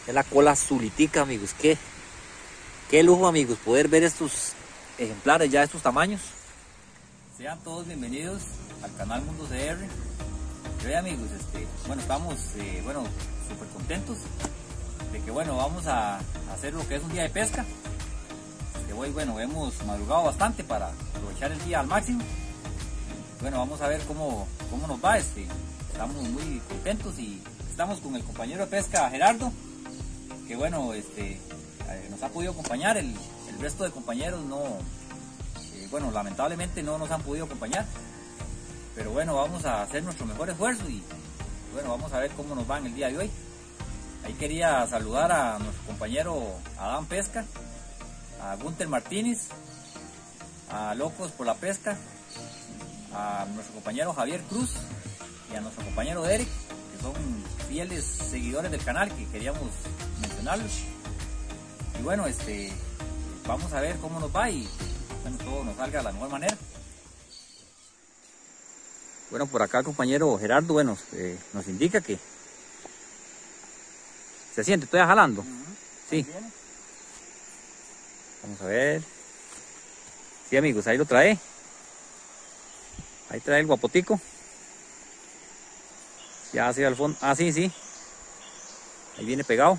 Es la cola azulitica, amigos. Qué lujo, amigos, poder ver estos ejemplares ya de estos tamaños. Sean todos bienvenidos al canal Mundo CR. Y hoy, amigos, bueno, estamos súper contentos de que vamos a hacer lo que es un día de pesca. Hoy hemos madrugado bastante para aprovechar el día al máximo. Bueno, vamos a ver cómo nos va. Estamos muy contentos y estamos con el compañero de pesca Gerardo, que nos ha podido acompañar. El resto de compañeros lamentablemente no nos han podido acompañar, pero bueno, vamos a hacer nuestro mejor esfuerzo y bueno, vamos a ver cómo nos va en el día de hoy. Ahí quería saludar a nuestro compañero Adán Pesca, a Gunter Martínez, a Locos por la Pesca, a nuestro compañero Javier Cruz y a nuestro compañero Derek, que son fieles seguidores del canal, que queríamos mencionarlos. Y bueno, vamos a ver cómo nos va y todo nos salga de la mejor manera. Bueno, por acá el compañero Gerardo nos indica que se siente, estoy jalando. Sí. Vamos a ver. Sí, amigos, ahí lo trae. Ahí trae el guapotico. Ya hacia el fondo. Ah, sí. Ahí viene pegado.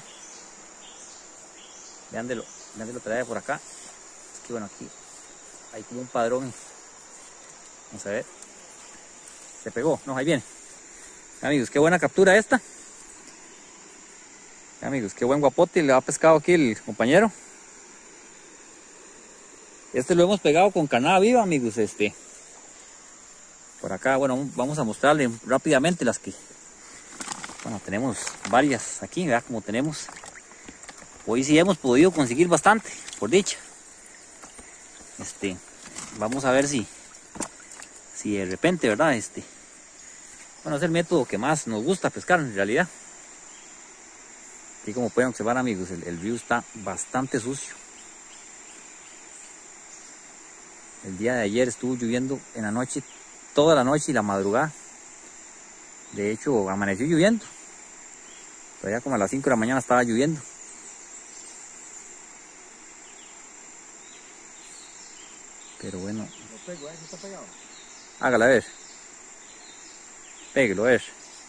Vean de lo trae por acá. Es que bueno, aquí hay como un padrón. Vamos a ver. Se pegó. No, ahí viene. Amigos, qué buena captura esta. Amigos, qué buen guapote le ha pescado aquí el compañero. Lo hemos pegado con carnada viva, amigos. Por acá, bueno, vamos a mostrarle rápidamente las que... Bueno, tenemos varias aquí, ¿verdad? Como tenemos... Hoy sí hemos podido conseguir bastante, por dicha. Vamos a ver si de repente, ¿verdad? Bueno, es el método que más nos gusta pescar en realidad. Aquí como pueden observar, amigos, el río está bastante sucio. El día de ayer estuvo lloviendo en la noche, toda la noche y la madrugada. De hecho, amaneció lloviendo. Todavía como a las 5 de la mañana estaba lloviendo. Pero bueno. Lo pego, ¿está pegado? Hágala a ver. Péguelo, a ver.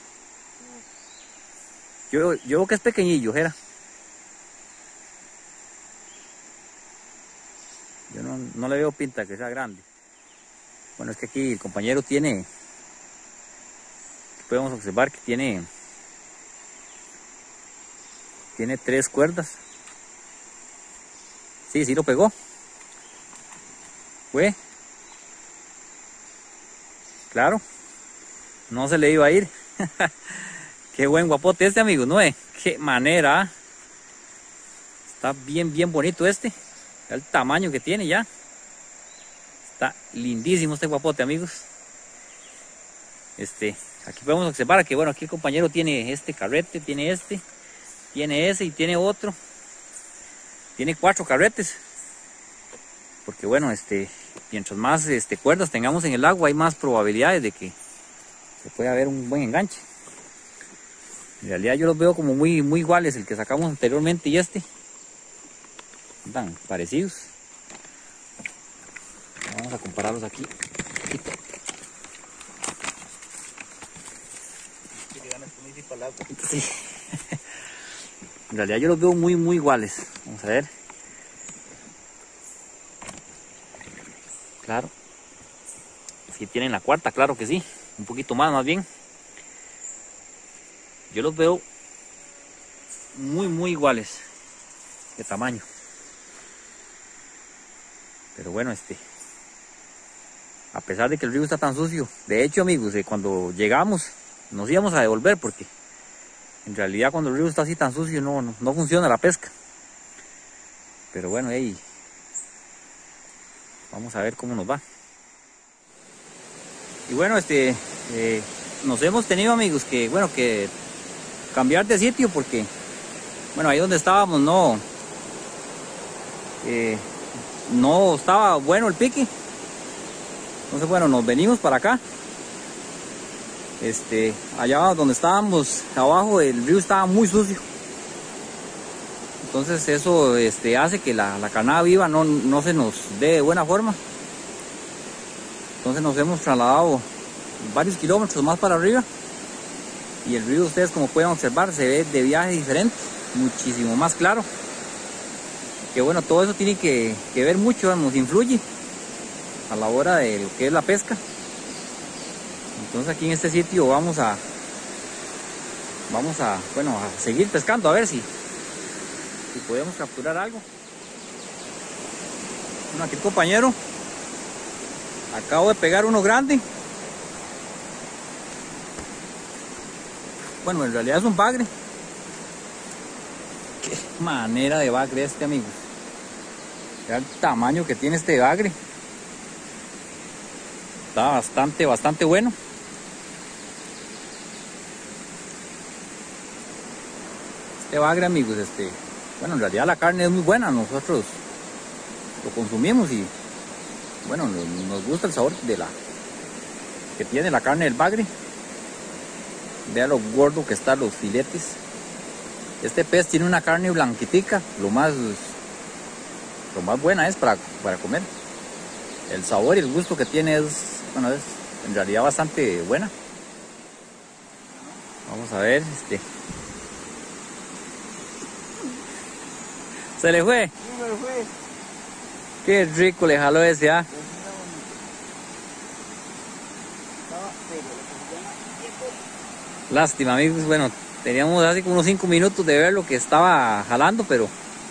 Yo veo que es pequeñillo, Jera. Yo no le veo pinta que sea grande. Bueno, es que aquí el compañero tiene... Podemos observar que tiene 3 cuerdas. Sí lo pegó. Fue. Claro. No se le iba a ir. Qué buen guapote amigos, ¿no? Qué manera. Está bien bonito el tamaño que tiene ya. Está lindísimo este guapote, amigos. Aquí podemos observar que bueno, aquí el compañero tiene carrete, tiene tiene ese y tiene otro. Tiene 4 carretes. Porque bueno, mientras más cuerdas tengamos en el agua, hay más probabilidades de que se pueda haber un buen enganche. En realidad yo los veo como muy iguales, el que sacamos anteriormente y Están parecidos. Vamos a compararlos aquí. Sí. En realidad yo los veo muy iguales. Vamos a ver. Claro. Si tienen la cuarta, claro que sí. Un poquito más bien. Yo los veo muy iguales de tamaño. Pero bueno, a pesar de que el río está tan sucio, de hecho, amigos, cuando llegamos nos íbamos a devolver porque en realidad cuando el río está así tan sucio no funciona la pesca. Pero bueno, vamos a ver cómo nos va. Y bueno, nos hemos tenido, amigos, que cambiar de sitio porque bueno, ahí donde estábamos no estaba bueno el pique. Entonces bueno, nos venimos para acá. Allá donde estábamos abajo, el río estaba muy sucio. Entonces eso hace que la carnada viva no se nos dé de buena forma. Entonces nos hemos trasladado varios kilómetros más para arriba. Y el río, ustedes como pueden observar, se ve de viaje diferente, muchísimo más claro. Que bueno, todo eso tiene que ver mucho, nos influye a la hora de lo que es la pesca. Entonces aquí en este sitio vamos a seguir pescando a ver si podemos capturar algo. Bueno, aquí el compañero acabo de pegar uno grande. Bueno, en realidad es un bagre. Qué manera de bagre amigos. Vean el tamaño que tiene este bagre. Está bastante bueno. Este bagre, amigos, bueno, en realidad la carne es muy buena. Nosotros lo consumimos y bueno, nos gusta el sabor que tiene la carne del bagre. Vea lo gordo que están los filetes. Este pez tiene una carne blanquitica, lo más buena es para comer. El sabor y el gusto que tiene es en realidad bastante buena. Vamos a ver, ¿se le fue? Sí, me fue. Qué rico le jaló ese, ¿ah? Lástima, amigos. Bueno, teníamos así como unos 5 minutos de ver lo que estaba jalando, pero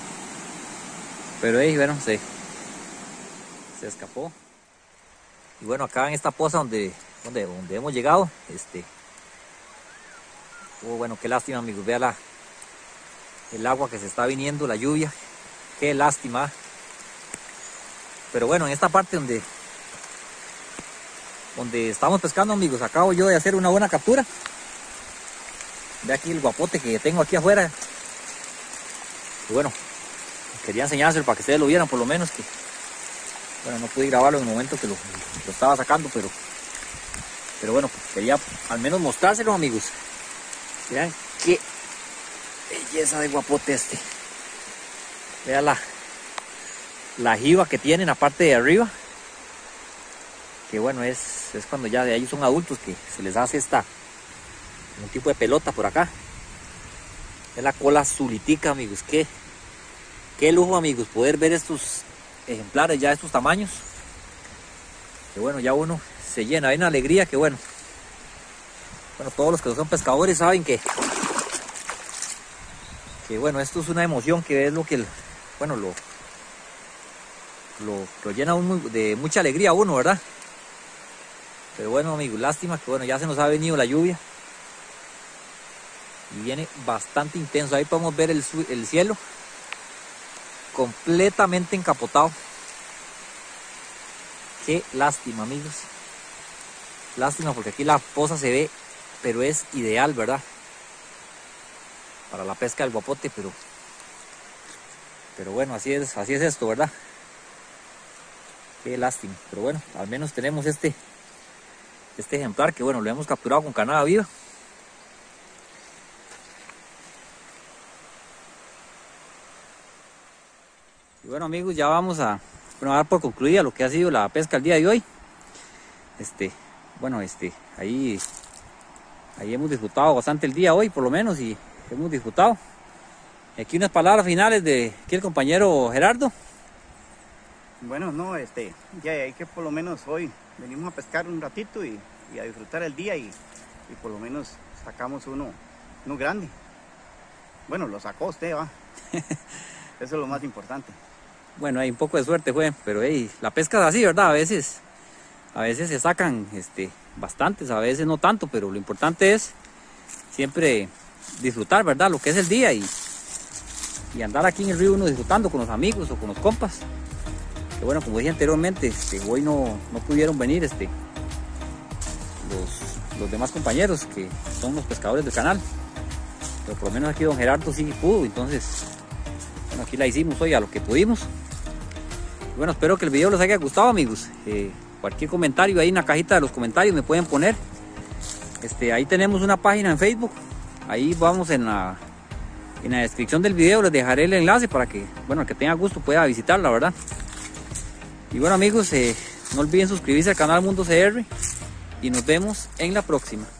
ahí, bueno, se escapó. Y bueno, acá en esta poza donde hemos llegado, bueno, qué lástima, amigos. Vea el agua que se está viniendo, la lluvia. Qué lástima. Pero bueno, en esta parte donde estamos pescando, amigos, acabo yo de hacer una buena captura. Ve aquí el guapote que tengo aquí afuera. Y bueno, quería enseñárselo para que ustedes lo vieran por lo menos. Que bueno, no pude grabarlo en el momento que lo estaba sacando, pero bueno, quería al menos mostrárselo, amigos. Vean qué belleza de guapote Vean la jiba que tienen la parte de arriba. Que bueno, es cuando ya de ahí son adultos que se les hace un tipo de pelota por acá. Es la cola azulitica, amigos. Qué lujo, amigos, poder ver estos ejemplares ya de estos tamaños. Que bueno, ya uno se llena. Hay una alegría que bueno, todos los que son pescadores saben que bueno, esto es una emoción, que es lo que lo llena de mucha alegría a uno, ¿verdad? Pero bueno, amigos, lástima que bueno, ya se nos ha venido la lluvia y viene bastante intenso. Ahí podemos ver el cielo completamente encapotado. Qué lástima, amigos. Lástima, porque aquí la poza se ve, pero es ideal, ¿verdad? Para la pesca del guapote, pero bueno, así es esto, ¿verdad? Qué lástima, pero bueno, al menos tenemos este ejemplar que bueno, lo hemos capturado con carnada viva. Y bueno, amigos, ya vamos a dar por concluida lo que ha sido la pesca el día de hoy. Ahí hemos disfrutado bastante el día hoy, por lo menos, y hemos disfrutado. Aquí unas palabras finales de aquí el compañero Gerardo. Bueno, no, ya hay que por lo menos hoy venimos a pescar un ratito y a disfrutar el día y por lo menos sacamos uno grande. Bueno, lo sacó usted, va. Eso es lo más importante. Bueno, hay un poco de suerte fue, pero la pesca es así, ¿verdad? A veces se sacan bastantes, a veces no tanto, pero lo importante es siempre disfrutar, ¿verdad? Lo que es el día y andar aquí en el río uno disfrutando con los amigos o con los compas. Que bueno, como dije anteriormente, hoy no pudieron venir los demás compañeros que son los pescadores del canal, pero por lo menos aquí don Gerardo sí pudo. Entonces bueno, aquí la hicimos hoy a lo que pudimos. Y bueno, espero que el video les haya gustado, amigos. Cualquier comentario ahí en la cajita de los comentarios me pueden poner. Ahí tenemos una página en Facebook. Ahí vamos en En la descripción del video les dejaré el enlace para que, bueno, el que tenga gusto pueda visitarla, ¿verdad? Y bueno amigos, no olviden suscribirse al canal Mundo CR y nos vemos en la próxima.